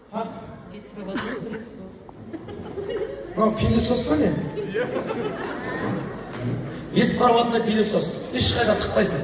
Беспроводной пылесос. Пылесос па не? Беспроводной пылесос. Ешқайда тықпайсың.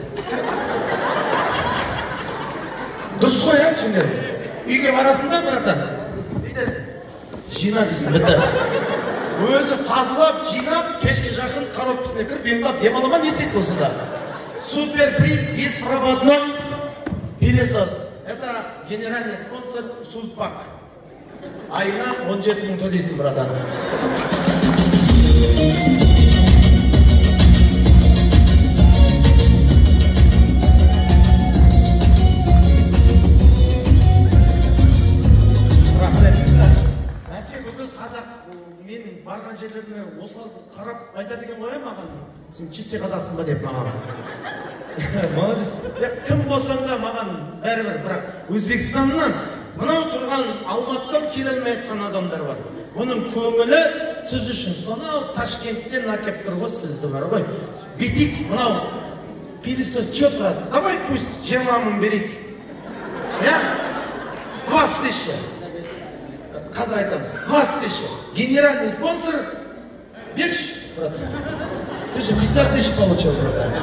Дұрыс қой, түсіңдер. Үйге барасың да, братан. Бүйтесің. Жина дейсің, бітті. Өзі тазылап, жинап, кешке жақын коробкасына кіріп, ұйықтап, демалама не істейді осында? Суперприз беспроводной пылесос. Это генеральный спонсор Сулпак. Айына 17 мың төлейсің, братан. Менің барған жерлеріме осыларды қарап айта деген қоя маған. Сен чистый қазақсың ба деп маған. Молодец. Кім болсаң да маған бәрібір, бірақ Өзбекстаннан мынау тұрған Алматыдан келмей айтқан адамдар бар. Бұның көңілі сіз үшін сонау Ташкенттен әкеп тұр ғой, сізді бар ғой. Битик мынау пылесос че тұрады? Давай пусть 20 мың берейік. 20 тысяча. Қазір айтамыз. 20 тысяча. Генеральный спонсор берші, брат. Ты же 50 тысяч получил, брат.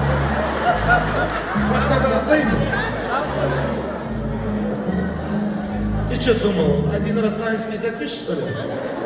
20 отдай ему. Ты что думал, один раз танец 50 тысяч, что ли?